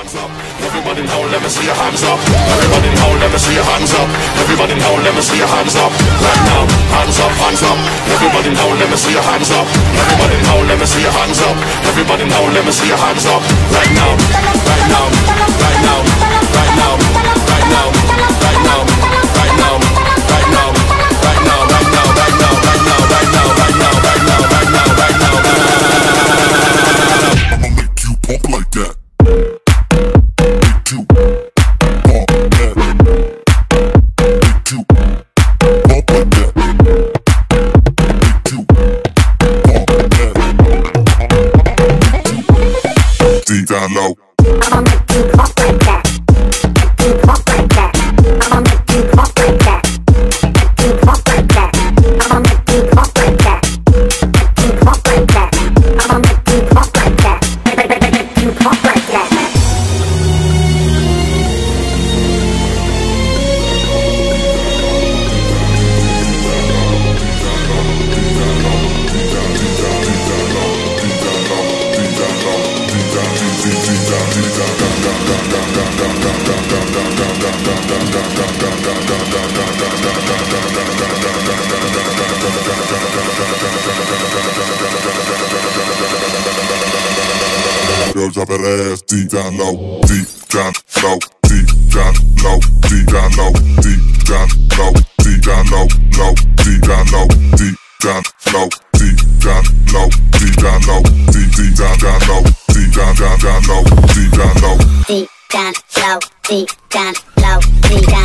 hands up. Everybody now, let me see your hands up. Everybody now, let me see your hands up. Everybody now, let me see your hands up. Right now, hands up, hands up. Everybody now, let me see your hands up. Everybody now, let me see your hands up. Everybody now, let me see your hands up. Right now, right now, right now, right now, right now, right now, right now, right now, right now, right now, right now, right now, right now, right now, right now, right now, right now, right now. I'ma make you pump like that. Make you pump that. Make you pump like that. Make you pump that. Deep down low. I'ma make you pump like that. Make you pump like that. I'ma make you pump like that. Make you pump like that. I'ma make you pump like that. Make you pump like that. I'ma make you pump like that. Make you pump like that. Girl, drop that ass deep down low, deep down low, deep down low, deep down low, deep down low, deep down low, low, deep down low, deep down low, deep down low, deep down low, deep down down low, deep down down down low, deep down low, Deep down low, deep down low, deep down.